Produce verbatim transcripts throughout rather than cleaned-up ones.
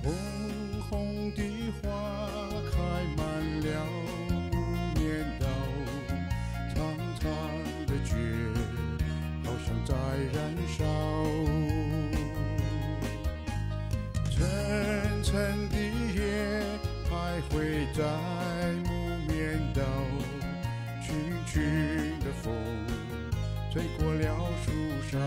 红红的花开满了木棉道，长长的雪好像在燃烧，沉沉的夜徘徊在木棉道，群群的风吹过了树梢，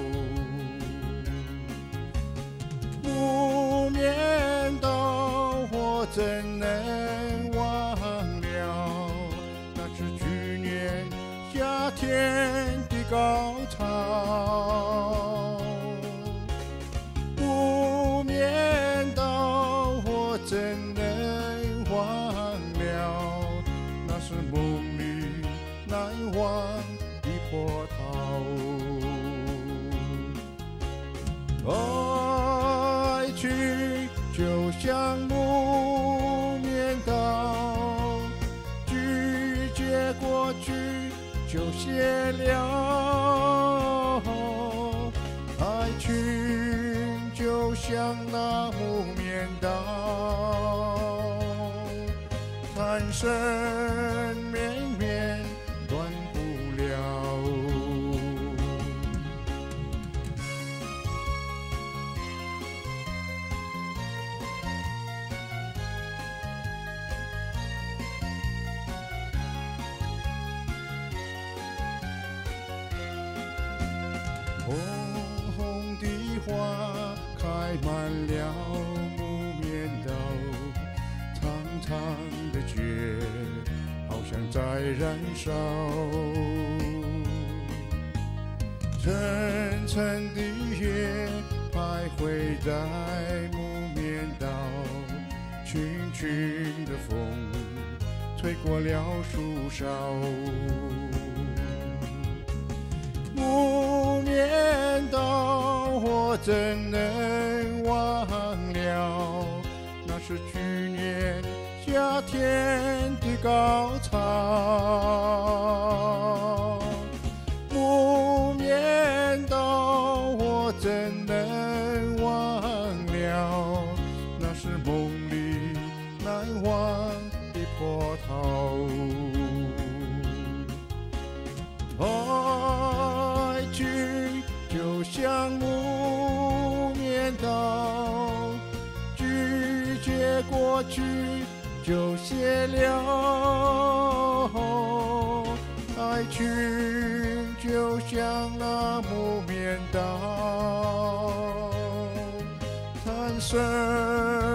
木棉道我怎能忘了？那是去年夏天的高潮。木棉道我怎能忘了？那是梦里难忘的波涛。爱情就像木棉道，拒绝过去就谢了。爱情就像那木棉道，缠身绵绵断不了。红红的花开满了木棉道，长长的雪好像在燃烧，沉沉的夜徘徊在木棉道，群群的风吹过了树梢。木棉道我怎能忘了？那是去年夏天的高潮。木棉道我怎能忘了？那是梦里难忘的波涛。爱情就像木棉道，拒绝过去就谢了。爱情就像那木棉道，缠身